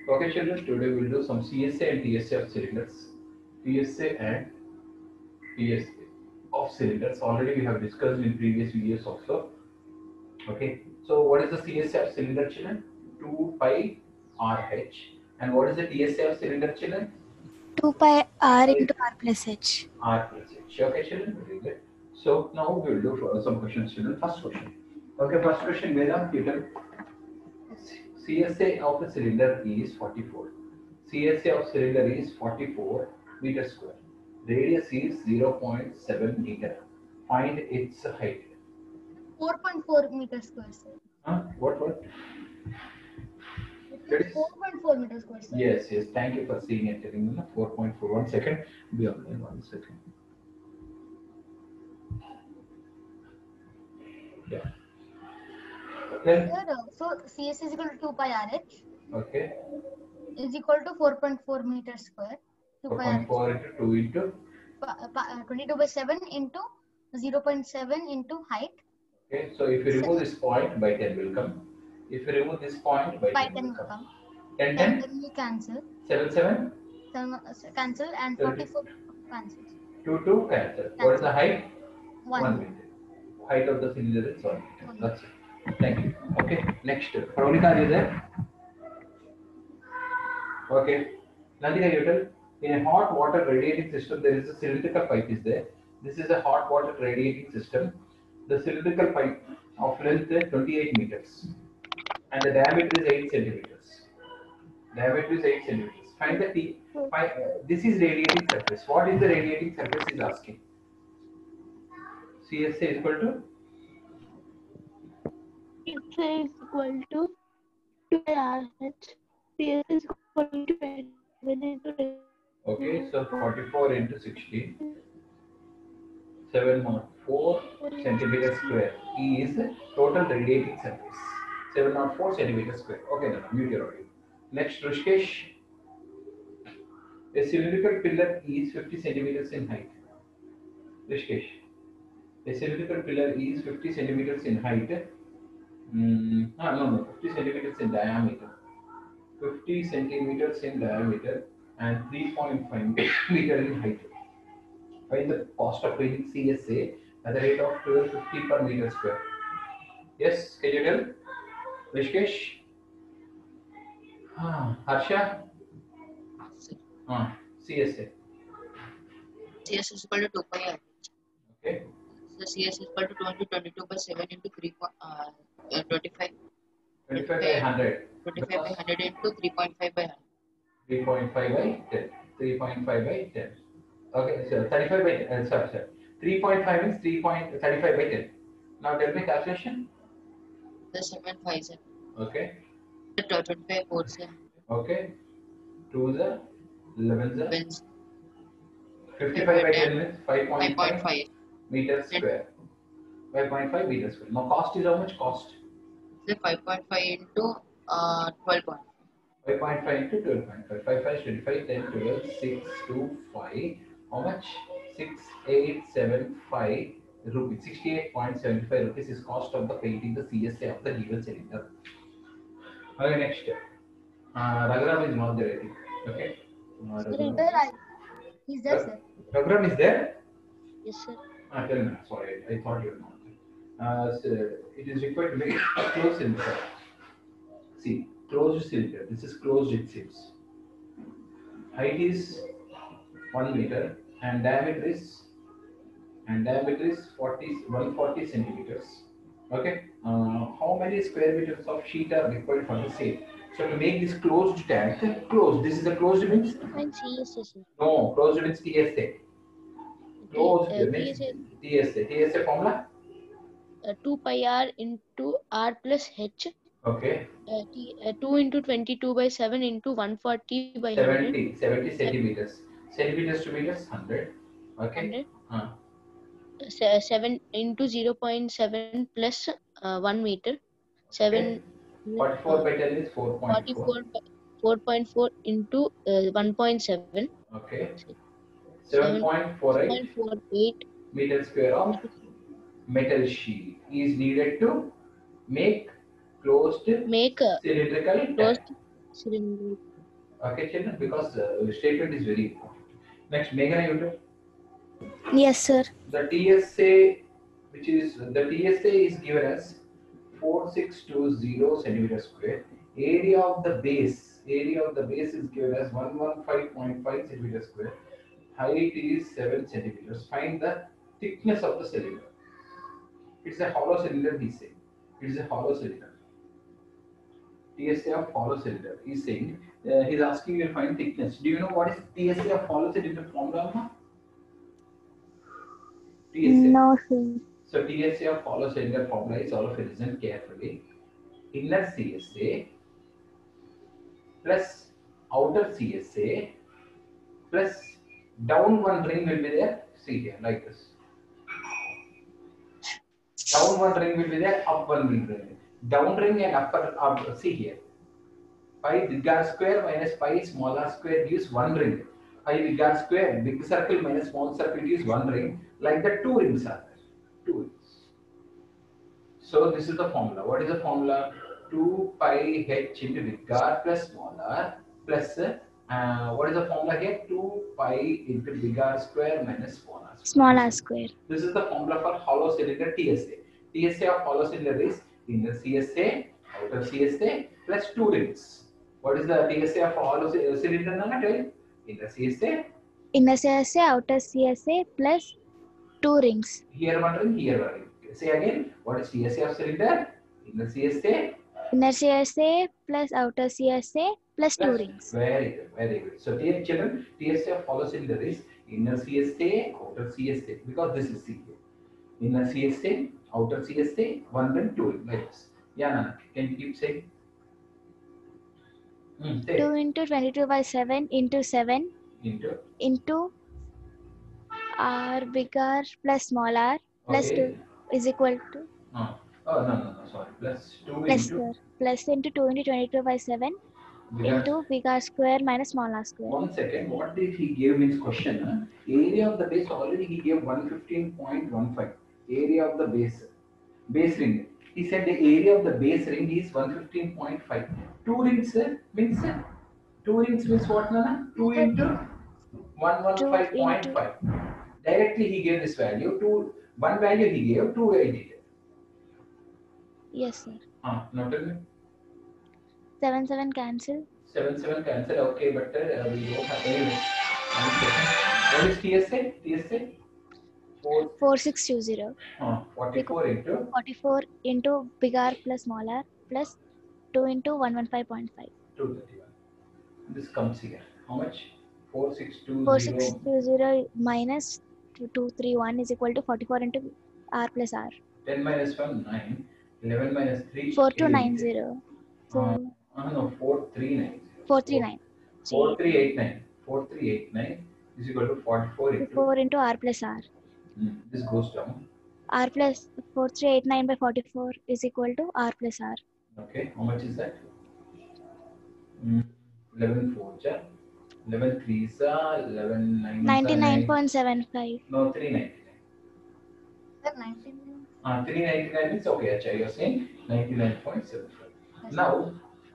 Okay, children, today we'll do some CSA and TSA of cylinders. TSA and TSA of cylinders. Already we have discussed in previous videos also. Okay, so what is the CSA of cylinder, children? 2 pi RH. And what is the TSA of cylinder, children? 2 pi r into r plus h. R plus H. Okay, children, very good. So now we will do some questions, children. First question. Okay, first question, Vedant, you tell. CSA of a cylinder is 44. CSA of cylinder is 44 meter square. Radius is 0.7 meter. Find its height. 4.4 meters square, sir. What? It That is is 4.4 meters square, sir. yes. Thank you for seeing and telling me. 4.4. 1 second. Be online. 1 second. Yeah. Then Sir, so CS is equal to 2 pi RH okay. is equal to 4.4 meters square. 2 pi RH. 4.4 into 2 into 22 by 7 into 0.7 into height. okay. So if you remove this point by 10 will come. If you remove this point by 10 will will come. come. 10 10 10 will cancel. 7 7 Cancel and 44 cancels. 2 2 cancel. What is the height? 1 1 meter. Height of the cylinder is 1 meter. That's it. Thank you. Okay. Next. Veronica, are you there? Okay. Nandika, you tell. In a hot water radiating system, there is a cylindrical pipe is there. This is a hot water radiating system. The cylindrical pipe of length 28 meters and the diameter is 8 centimeters. Diameter is 8 centimeters. Find the T. This is radiating surface. What is the radiating surface is asking. CSA is equal to? CSA is equal to 2 RH. CSA is equal to 27 into Okay, so 44 into 16. 704 centimeters square is total radiating surface. 704 centimeters square. Okay, then mute your audio. Next, Rishikesh. A cylindrical pillar is 50 centimeters in height. Rishikesh. A cylindrical pillar is 50 centimeters in height. No, 50 centimeters in diameter. 50 centimeters in diameter and 3.5 meter in height. Find the cost of building CSA at the rate of 1250 per meter square. Yes, can you tell? Rishikesh? Harsha? CSA. CS is equal to 2 pi r. Okay. So CS is equal to 22 by 7 into 25. 25 by 100. 25 by 100 into 3.5 by 100. 3.5 by 10. 3.5 by 10. Okay, so 35 by 10. Sorry. 3.5 means 3.35 by 10. Now tell me calculation. The 7 5 is Okay. 25 4 is Okay. 2 is 11 is 11. 55 by 10 means 5.5 5.5. meters square. 5.5 meters square. Now cost is how much cost? So 5.5 into 12.5. 5.5 into 12.5. 5 5 25, 10, 12, 6, 2, 5. How much? 6875 rupees. 68.75 rupees is cost of the painting the CSA of the given cylinder. Okay, next. Raghuram is not there, I think. Okay. He's there, sir. Raghuram is there? Yes, sir. Tell me. Sorry, I thought you were not there. So it is required to make a closed cylinder. See, closed cylinder. This is closed, it seems. Height is 1 meter and diameter is 140 centimeters. Okay. How many square meters of sheet are required for the same? So to make this closed tank, closed. This is a closed means? Find CSA, sir. No, closed means TSA. Closed means TSA. TSA formula? 2 pi r into r plus h. Okay. 2 into 22 by 7 into 140 by 100. 70 centimeters. Centimeters to meters, 100. Okay. 100. 7 into 0.7 plus 1 meter. 7. Okay. 44 by 10 is 4.4. 4.4 into 1.7. Okay. 7.48 meter square of metal sheet is needed to make closed Make a cylindrical closed tank. cylinder. Okay, children, because the statement is very important. Next, Meghana, you tell. Yes, sir. The TSA, which is the TSA is given as 4620 centimeter square. Area of the base is given as 115.5 centimeter square. Height is 7 centimeters. Find the thickness of the cylinder. It's a hollow cylinder, he said. It's a hollow cylinder. TSA of hollow cylinder. He's saying, he's asking you to find thickness. Do you know what is TSA of hollow cylinder formula? TSA. No, sir. So TSA of hollow cylinder formula is, all of you listen carefully. Inner CSA plus outer CSA plus down one ring will be there. See here, like this. Down one ring will be there, up one ring will be there. Down ring and up, see here. Pi big R square minus pi small r square gives one ring. Pi big R square, big circle minus small circle gives one ring. Like the two rings are there. Two rings. So this is the formula. What is the formula? 2 pi h into big R plus small r plus what is the formula here? 2 pi into big R square minus small r square. Small r square. This is the formula for hollow cylinder TSA. TSA of hollow cylinder is inner CSA, outer CSA plus two rings. What is the TSA of hollow cylinder? Inner CSA. Inner CSA, outer CSA plus two rings. Here one ring, here one ring. Say again, what is TSA of cylinder? Inner CSA. Inner CSA plus outer CSA plus two rings. Very good, very good. So dear children, TSA of hollow cylinder is inner CSA, outer CSA, because this is C here. Inner CSA, outer CSA, one ring, two ring, like this. Yeah, Nana, can you keep saying? 2 into 22 by 7 into 7 into r big R plus small r plus Okay. 2 is equal to no, sorry. Plus 2 plus into plus into 2 into 22 by 7 into big R square minus small r square. 1 second. What did he give means question? Area of the base already he gave 115.15. Area of the base ring. He said the area of the base ring is 115.5. Two rings means two rings means what, Nana? 2 into 115.5. Directly he gave this value. One value he gave, two I did. Yes, sir. Now tell me. 7 7 cancel. 7 cancel. Okay, but we don't have anyway. What is TSA? TSA? 4620. 44 into 44 into big R plus small r plus 2 into 115.5. 231. This comes here. How much? 4620. 4620 minus 231 is equal to 44 into r plus r. 10 minus 1, 9. 11 minus 3. 4290. No, 4390. 439. 4389. 4389 is equal to 44 into 4 into r plus r. This goes down. R plus 4389 by 44 is equal to r plus r. Okay, how much is that? 11 4 ja, 11 3 sa, 11 9 99.75. No, 399. Sir, 19. 399 means okay, acha, you're saying 99.75. Now,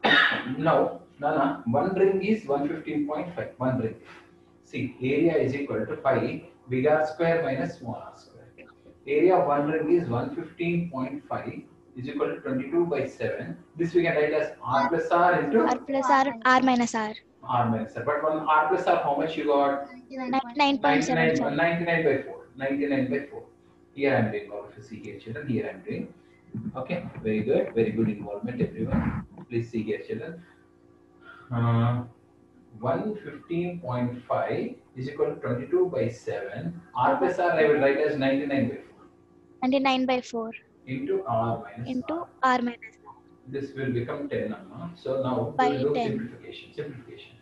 Nana, one ring is 115.5. One ring. See, area is equal to pi big R square minus small r square. Area of one ring is 115.5 is equal to 22 by 7. This we can write as r plus r into R plus r, r minus r. r minus r. But one r plus r, how much you got? 99.75. 99 by 4. 99 by 4. Here I am doing, all of you see here, children. Here I am doing. Okay, very good. Very good involvement, everyone. Please see here, children. 115.5 is equal to 22 by 7. R plus r I will write as 99 by 4. 99 by 4 Into r minus into r. r minus r. This will become 10. So now By we'll do 10. simplification.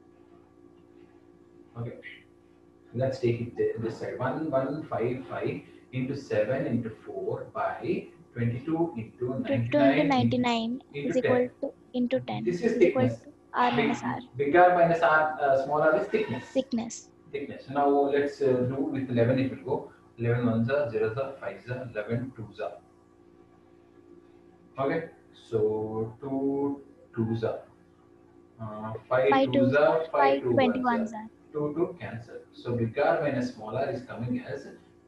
Okay. Let's take it this side. 1155 into 7 into 4 by 22 into 22 99 into 99 into is equal 10. to into 10 This is equal thickness. to r minus r. Big R minus R, small r is thickness. Thickness. Now let's do with 11 it will go. 11 1s are 0s are 5s are 11 2s are. Okay, so 2 2s are 5 5 2s twos are are 5 5 2 ones are 21s are 2 cancel. So big R minus small r is coming as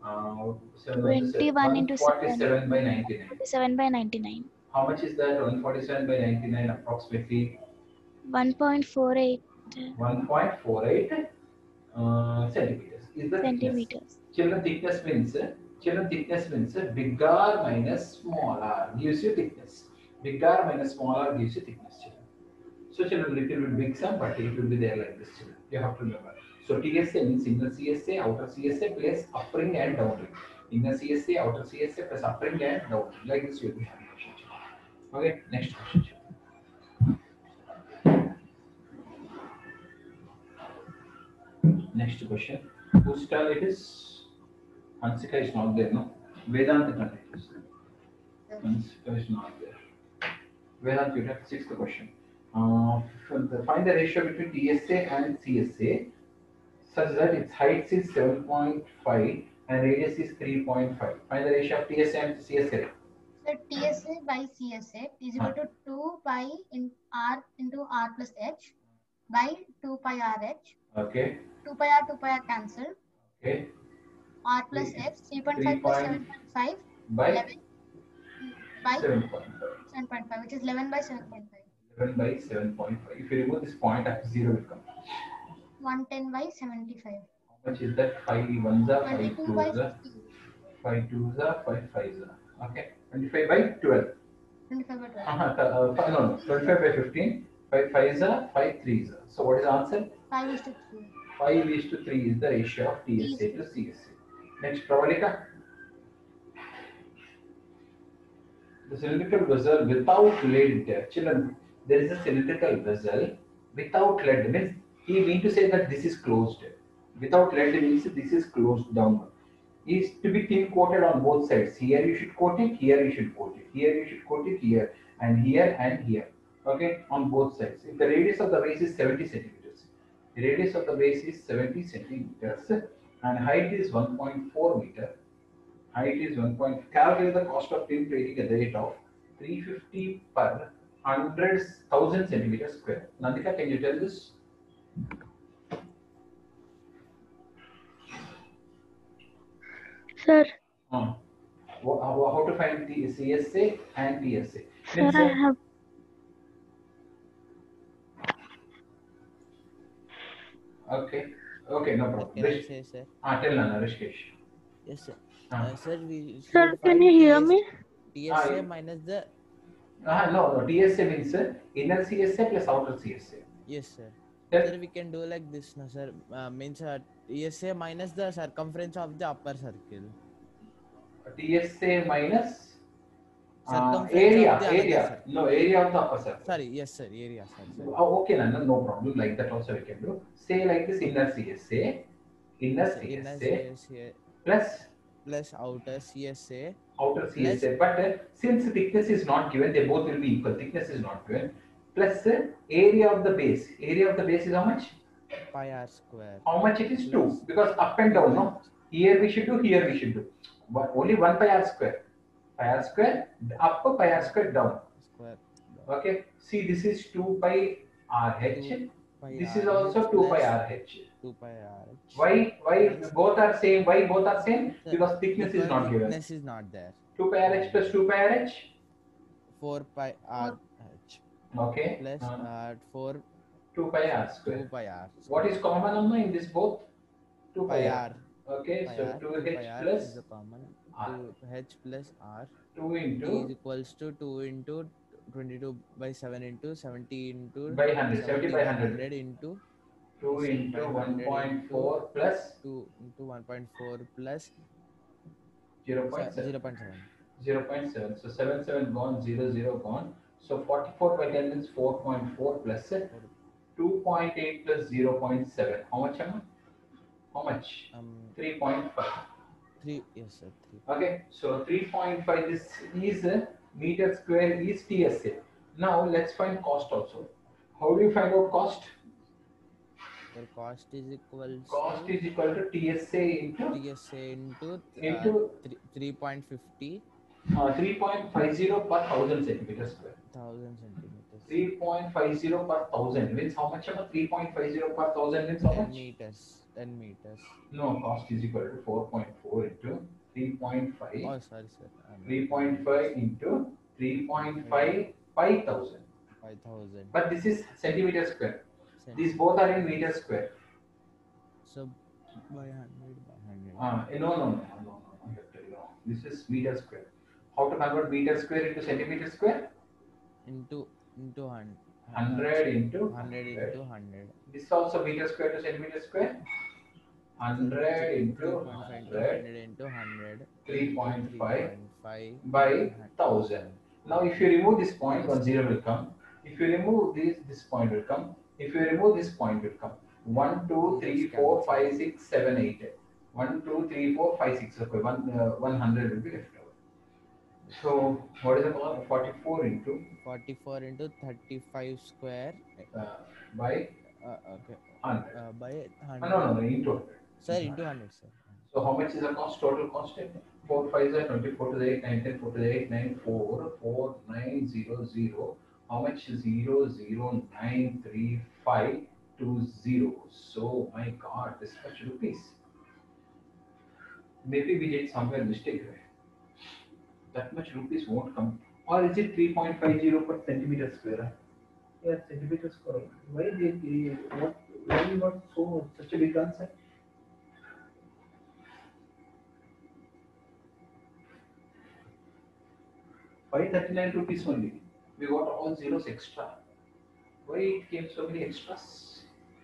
21 into 7 147 by 99. 47 by 99. How much is that? 147 by 99 approximately 1.48 1.48 centimeters is the thickness. centimeters. Children thickness means big R minus small r gives you thickness. Big R minus small r gives you thickness, children. So children, little bit big sum, but it will be there like this, children. You have to remember. So TSA means inner CSA, outer CSA plus upper ring and down ring. Inner CSA, outer CSA plus upper ring and down ring. Like this you will be having question, children. Okay, next question, children. Next question. Whose turn it is? Hansika is not there, no? Vedanta turn it is. Hansika is not there. Vedanta, you have sixth question. Find the ratio between TSA and CSA such that its height is 7.5 and radius is 3.5. Find the ratio of TSA and CSA. So TSA by CSA is equal to 2 pi in R into R plus H by 2 pi RH. Okay. 2 pi R cancel. Okay. R plus H 3.5 plus 7.5 by 11 by 7.5. 7.5, which is 11 by 7.5. 11 by 7.5. If you remove this point, after 0 will come. 110 by 75. How much is that? 5 ones are 5 22 twos by are 50. 5 twos are 5 fives are. Okay. 25 by 12. 25 by 12. No, 25 by 15. 5 fives are 5 threes are. So what is the answer? 5 is to 3. 5 is to 3 is the ratio of TSA to CSA. Next, Pravalika. The cylindrical vessel without lid. Children, there is a cylindrical vessel without lid. Means he mean to say that this is closed. Without lid means this is closed down. Is to be thin coated on both sides. Here you should coat it. Here you should coat it. Here you should coat it. Here and here and here. Okay, on both sides. If the radius of the base is 70 centimeters, the radius of the base is 70 centimeters, and height is 1.4 meter. Height is 1. Calculate the cost of tin plating at the rate of 350 per 100,000 centimeters square. Nandika, can you tell this? Sir, How to find the CSA and TSA? sir, I have. Okay, okay, no problem. Can I say, sir? Tell Nana, Rishikesh. Yes, sir. Ah. Sir, we Sir, should can find you hear me? TSA minus the. No, TSA means inner CSA plus outer CSA. Yes, sir. Yes. Sir, we can do like this, no, sir. Means TSA minus the circumference of the upper circle. TSA minus Circumference area, of the another area. circle. No, area of the upper circle. Sorry, yes, sir. Area, sir. Sorry. Okay, Nana, no problem. Like that also we can do. Say like this: inner CSA, inner So, inner CSA CSA plus outer CSA. outer CSA. But since thickness is not given, they both will be equal. Thickness is not given. Plus area of the base. Area of the base is how much? Pi r square. How much it is? 2. Because up and down, no? Here we should do, here we should do. But only 1 pi r square. Pi r square, up pi r square down. Square. Okay. See, this is 2 pi RH. 2 pi This is RH also 2 pi plus RH. 2 pi RH. Why both are same? Why both are same? Because thickness is not given. Thickness is not there. 2 pi RH plus 2 pi RH. 4 pi RH. Okay. Plus 4 2 pi r 2 square. pi r. What is common on in this both? 2 Pi r. Okay. Pi So r, 2h pi r plus is the common. r. 2h plus r 2 is into equals to 2 into 22 by 7 into 70 into by 100. 70 by 100. 100 into 2 into 1.4 plus 2 into 1.4 plus 0.7. 0.7. 0.7. So 7 gone, 0 gone. So 44 by 10 means 4.4 plus 2.8 plus 0.7. How much? How much? 3.5. 3, yes sir, 3. Okay, so 3.5. This is meter square is TSA. Now let's find cost also. How do you find out cost? The cost is equal Cost is equal to TSA into TSA into 3.50 3.50 per 1000 centimeters square. 1000 centimeters. 3.50 per thousand means how much? 3.50 per thousand means how 10 much? meters. 10 meters. No, cost is equal to 4.4 into 3.5. Oh, sorry, sir. 3.5 into 3.5, 5,000. 5,000. But this is centimeter square. Cent- These both are in meter square. So by 100 by 100. No. This is meter square. How to convert meter square into centimeter square? Into 100. 100 into 100 into 100. This is also meter square to centimeter square. 100 into 100 into 100. 3.5 5 by 1000. Now if you remove this point, 1 0 will come. If you remove this point will come. If you remove this point will come. 1 2 3 4 5 6 7 8. 1 2 3 4 5 6. Okay, 100 will be left over. So what is the power? 44 into 35 square by okay 100. by 100. No, into 100. Sir, into 100, sir. So how much is the cost? Total cost? 4 5 is 24 to the 8 9 10 4 to the 8 9 4 4 9 0 0. How much? 0 0 9 3 5 2 0. So my God, this much rupees. Maybe we did somewhere mistake. That much rupees won't come. Or is it 3.50 per centimeter square? Yeah, centimeter square. Why you got so such a big answer? 539 rupees only. We got all zeros extra. Why it came so many extras?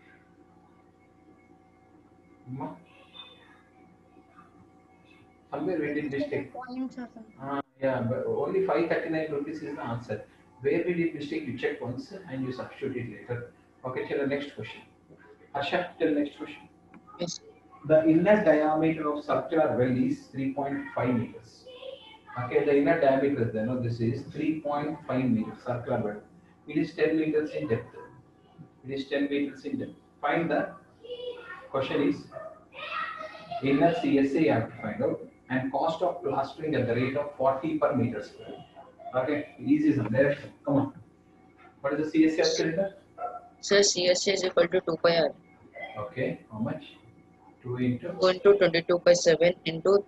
Somewhere we did mistake. Points or something. Yeah, but only 539 rupees is the answer. Where we did mistake, you check once and you substitute it later. Okay, tell the next question. Harsha, tell next question. Yes. The inner diameter of circular well is 3.5 meters. Okay, the inner diameter is there. No, this is 3.5 meters circular well. It is 10 meters in depth. It is 10 meters in depth. Find the question is inner CSA you have to find out and cost of plastering at the rate of 40 per meter square. Okay, easy some there. Come on. What is the CSA of cylinder? Sir, CSA is equal to 2 pi r. Okay, how much? 2 into 2 into 22 by 7 into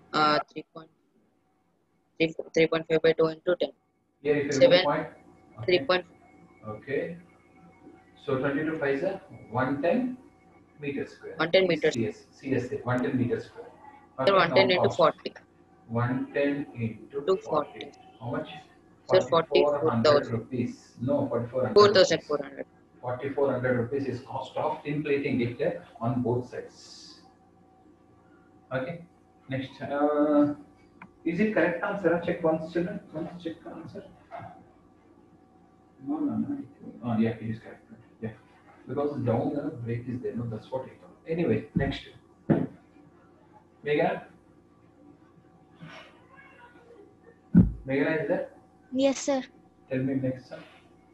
3.5 by 2 into 10. here if you 7, remove point. 3. Okay. Okay. So 22 5 is 110 meters square. 110 meters. CSA 110 meters square. Sir, 110 into 40. 110 into 40. How much? Sir, 4400 44,000. rupees. No, 4400. 4,400. 4400 rupees is cost of tin plating it on both sides. Okay. Next. Is it correct answer? Check once, children. Once check the answer. No. Oh, yeah, it is correct. Yeah. Because down the break is there. No, that's what I thought. Anyway, next. Meghana? Meghana is there? Yes, sir. Tell me next, sir.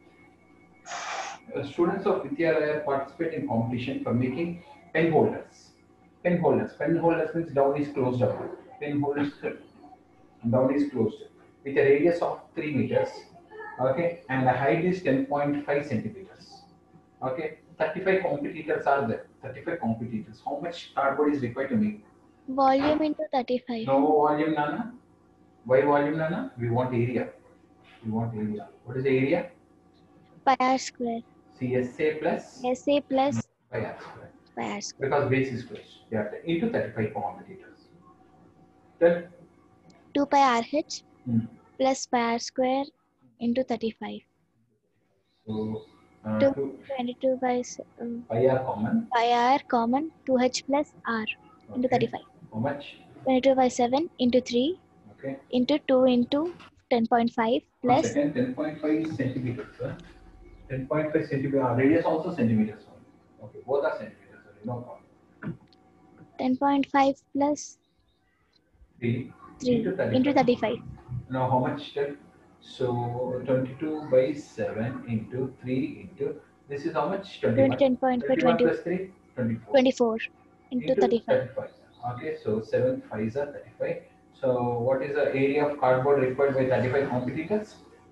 Students of Vidyalaya participate in competition for making pen holders. Pen holders. Pen holders means down is closed up. Pen holders down is closed with a radius of 3 meters. Okay, and the height is 10.5 centimeters. Okay, 35 competitors are there. 35 competitors. How much cardboard is required to make? Volume into 35. No volume, Nana. Why volume, Nana? We want area. We want area. What is the area? Pi r square. CSA plus SA plus pi r square. pi r square. Because base is closed. Yeah, into 35 competitors. Then 2 pi RH plus pi r square into 35. so 22 by pi r common. pi r common 2h plus r into Okay. 35. How much? 22 by 7 into 3 Okay. into 2 into 10.5 plus Second 10.5 centimeters. 10.5 centimeters. Radius also centimeters. Okay, both are centimeters. No problem. 10.5 plus 3 into 35. Now how much? So 22 by 7 into 3 into this is how much? 21. 10.5 21 plus 3 24. 24 into 35. Okay, so 7 5s are 35. So what is the area of cardboard required by 35 competitors?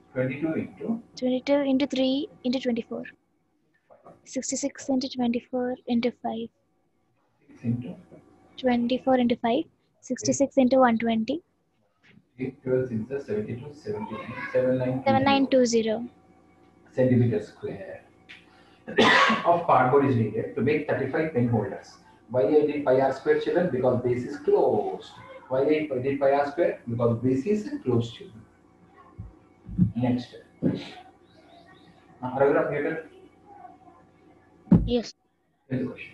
22 into 22 into 3 into 24. 66 into 24 into 5. 6 into 24 into 5. 66 into 120. 8, 12, 6, 72, 79, 7920 7920. centimeter square of cardboard is needed to make 35 pen holders. Why I did pi r square, children? Because base is closed. Why I did pi r square? Because base is closed, children. Next. Paragraph Newton. Yes. Here's the question.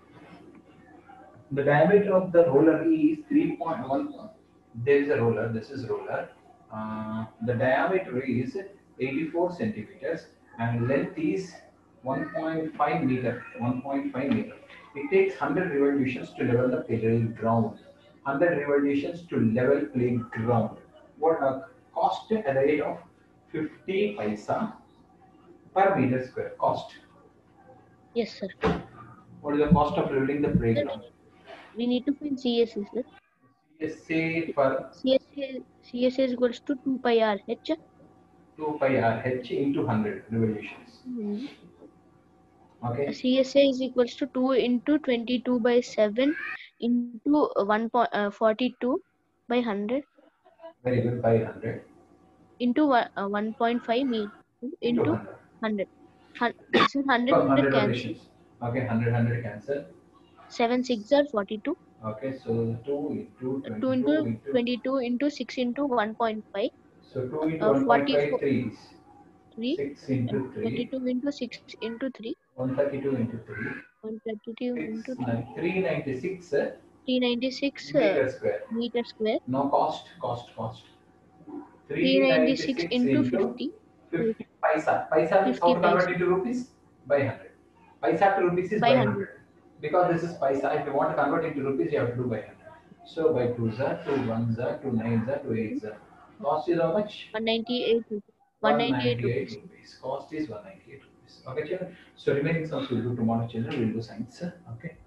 The diameter of the roller is 3.1. There is a roller. This is roller. The diameter is 84 centimeters and length is 1.5 meter. 1.5 meter. It takes 100 revolutions to level the playground. 100 revolutions to level playground. What cost at the rate of 50 paisa per meter square? Cost. Yes, sir. What is the cost of leveling the playground? We need to find CSA, sir. CSA for CSA is equals to 2 pi r h. 2 pi r h into 100 revolutions. Okay. CSA is equals to 2 into 22 by 7 into 1.42 by 100 Very good. By 100 into 1.5 meter into 100. This is 100 100 cancel. revolutions. Okay, 100 cancel. 7 6 are 42. Okay, so 2 into 2 into 22 into 22 into 6 into 1.5. so 2 into 1.5 3 is 3. 6 into 3. 22 into 6 into 3. 132 into 3. 132 into 3. 396 396 meter square. meter square. No cost. 396 into 50. 50 paisa. Paisa means 50 how to convert paisa. into rupees? By 100. Paisa to rupees is by 100. Because this is paisa, if you want to convert into rupees, you have to do by 100. So by 2s are, 2 1s are, 2 9s are, 2 8s are. Cost is how much? 198 rupees. 198 rupees. Cost is 198 rupees. Okay, children. So remaining sums we'll do tomorrow, children. We'll do science. Okay.